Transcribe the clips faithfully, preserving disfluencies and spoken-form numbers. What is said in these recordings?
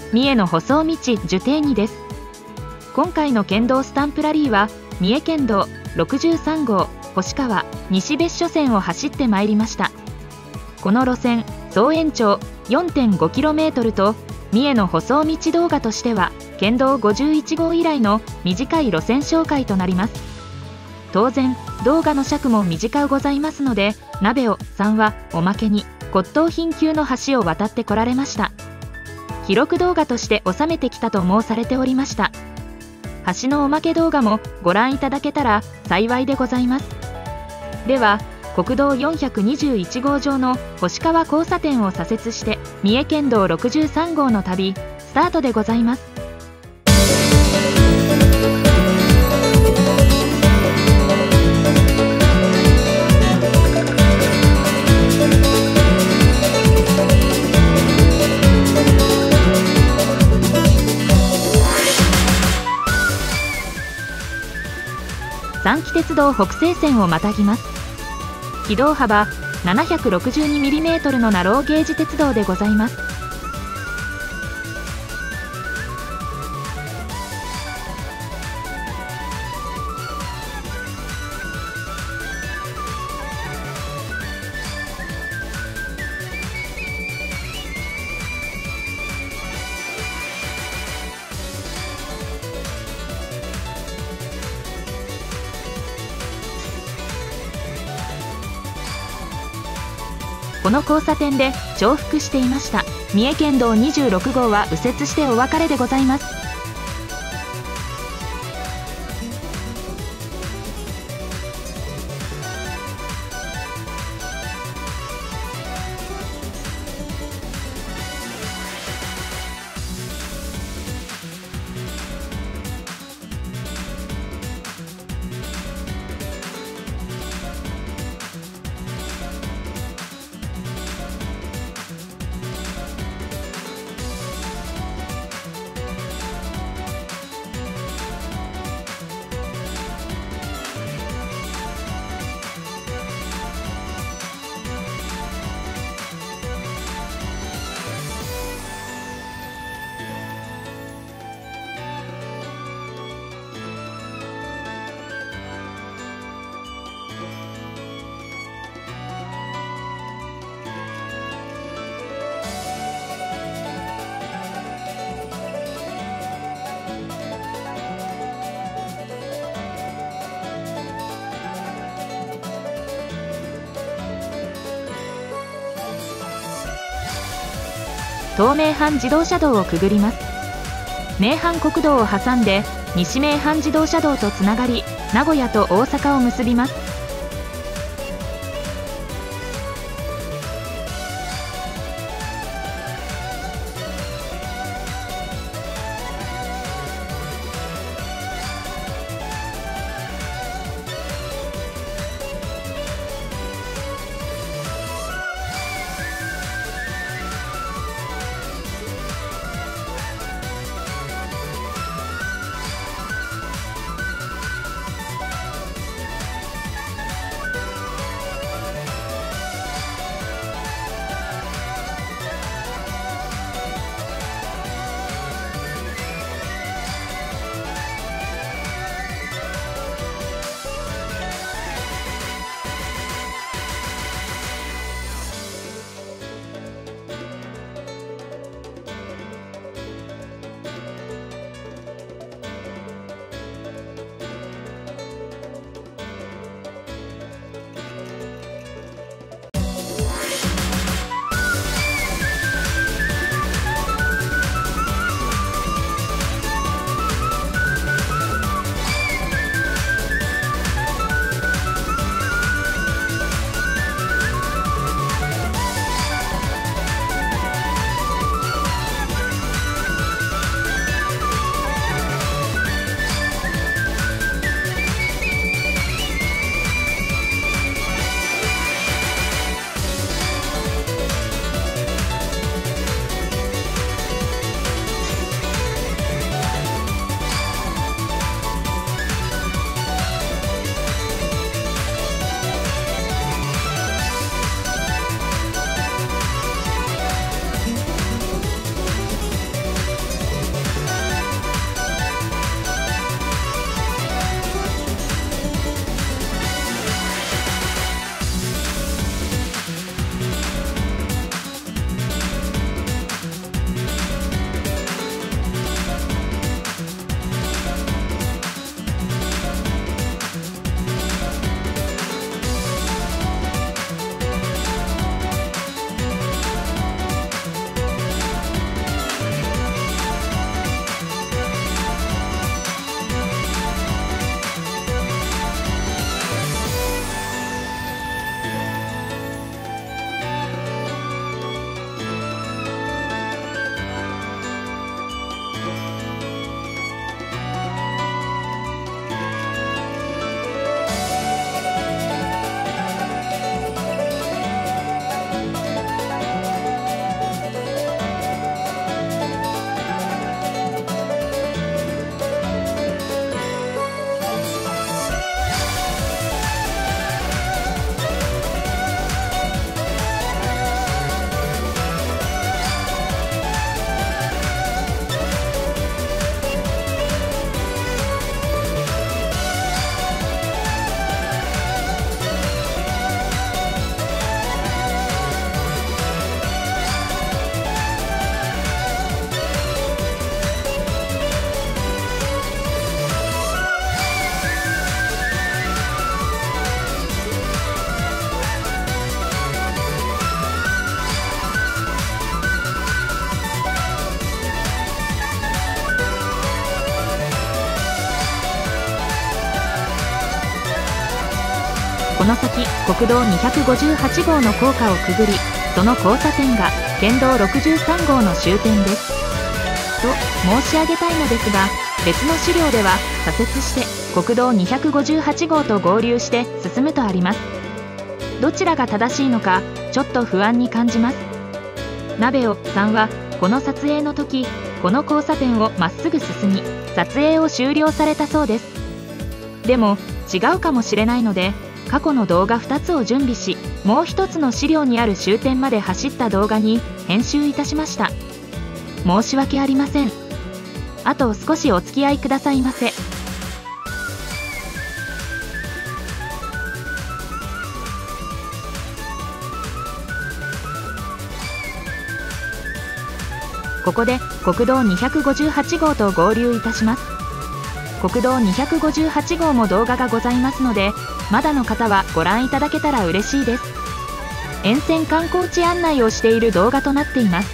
三重の細道樹庭にです。今回の県道スタンプラリーは三重県道ろくじゅうさんごう星川西別所線を走ってまいりました。この路線総延長 よんてんごキロメートル と三重の舗装道動画としては県道ごじゅういちごう以来の短い路線紹介となります。当然動画の尺も短うございますので、鍋尾さんはおまけに骨董品級の橋を渡ってこられました。記録動画として収めてきたと申されておりました。橋のおまけ動画もご覧いただけたら幸いでございます。では国道よんひゃくにじゅういちごう上の星川交差点を左折して三重県道ろくじゅうさんごうの旅スタートでございます。三岐鉄道北西線をまたぎます。軌道幅 ななひゃくろくじゅうにミリメートル のナローゲージ鉄道でございます。この交差点で重複していました三重県道にじゅうろくごうは右折してお別れでございます。東名阪自動車道をくぐります。名阪国道を挟んで西名阪自動車道とつながり、名古屋と大阪を結びます。 この先国道にひゃくごじゅうはちごうの高架をくぐり、その交差点が県道ろくじゅうさんごうの終点です。と申し上げたいのですが、別の資料では左折して国道にひゃくごじゅうはちごうと合流して進むとあります。どちらが正しいのかちょっと不安に感じます。なべおさんはこの撮影の時、この交差点をまっすぐ進み撮影を終了されたそうです。でも違うかもしれないので、過去の動画ふたつを準備し、もうひとつの資料にある終点まで走った動画に編集いたしました。申し訳ありません。あと少しお付き合いくださいませ。ここで国道にひゃくごじゅうはちごうと合流いたします。国道にひゃくごじゅうはちごうも動画がございますので、まだの方はご覧いただけたら嬉しいです。沿線観光地案内をしている動画となっています。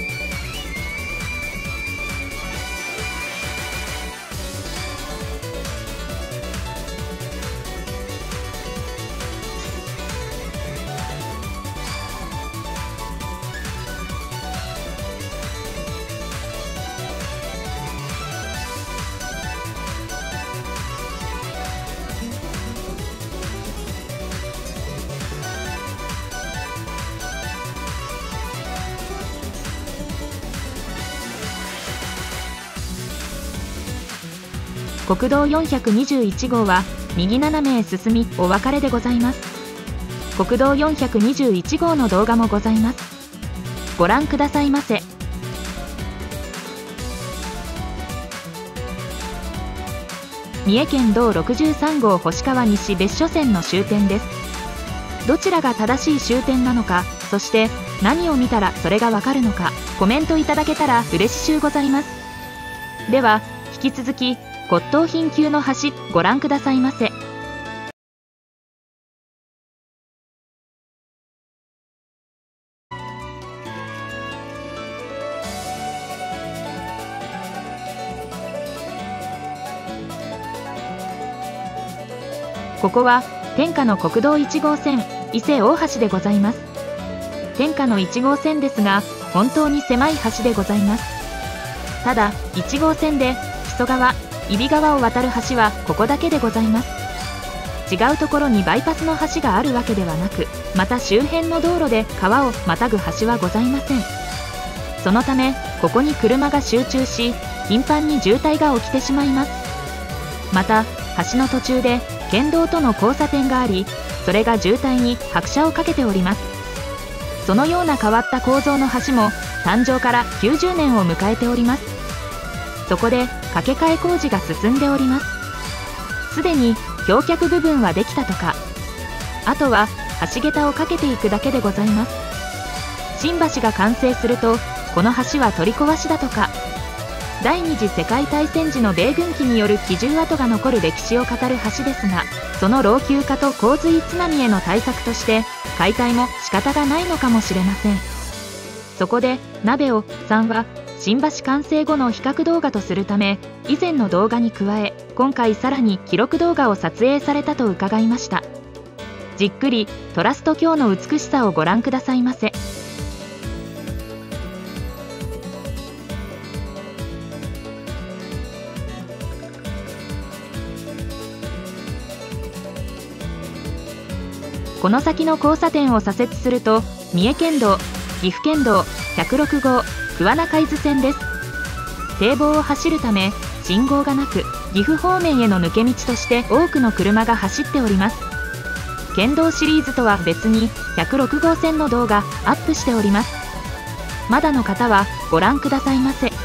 国道よんひゃくにじゅういちごうは右斜めへ進みお別れでございます。国道よんひゃくにじゅういちごうの動画もございます。ご覧くださいませ。三重県道ろくじゅうさんごう星川西別所線の終点です。どちらが正しい終点なのか、そして何を見たらそれがわかるのか、コメントいただけたら嬉しゅうございます。では引き続き骨董品級の橋ご覧くださいませ。ここは天下の国道いちごうせん伊勢大橋でございます。天下のいちごうせんですが本当に狭い橋でございます。ただいちごうせんで木曽川揖斐川を渡る橋はここだけでございます。違うところにバイパスの橋があるわけではなく、また周辺の道路で川をまたぐ橋はございません。そのためここに車が集中し頻繁に渋滞が起きてしまいます。また橋の途中で県道との交差点があり、それが渋滞に拍車をかけております。そのような変わった構造の橋も誕生からきゅうじゅうねんを迎えております。そこで架け替え工事が進んでおります。すでに橋脚部分はできたとか、あとは橋桁をかけていくだけでございます。新橋が完成するとこの橋は取り壊しだとか。第二次世界大戦時の米軍機による機銃跡が残る歴史を語る橋ですが、その老朽化と洪水津波への対策として解体も仕方がないのかもしれません。そこでなべおさんは新橋完成後の比較動画とするため、以前の動画に加え今回さらに記録動画を撮影されたと伺いました。じっくりトラスト橋の美しさをご覧くださいませ。この先の交差点を左折すると三重県道、岐阜県道ひゃくろくごう桑名海津線です。堤防を走るため信号がなく、岐阜方面への抜け道として多くの車が走っております。県道シリーズとは別にひゃくろくごうせんの動画アップしております。まだの方はご覧くださいませ。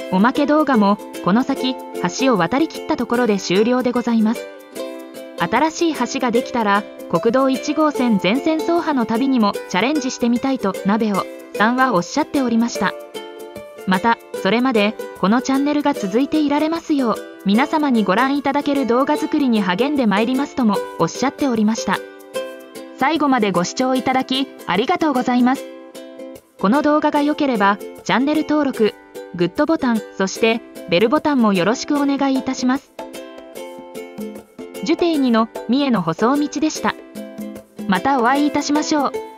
おまけ動画もこの先橋を渡りきったところで終了でございます。新しい橋ができたら国道いち号線全線走破の旅にもチャレンジしてみたいと鍋尾さんはおっしゃっておりました。またそれまでこのチャンネルが続いていられますよう皆様にご覧いただける動画作りに励んでまいりますともおっしゃっておりました。最後までご視聴いただきありがとうございます。この動画が良ければチャンネル登録、グッドボタン、そしてベルボタンもよろしくお願いいたします。ジュテイにの三重の舗装道でした。またお会いいたしましょう。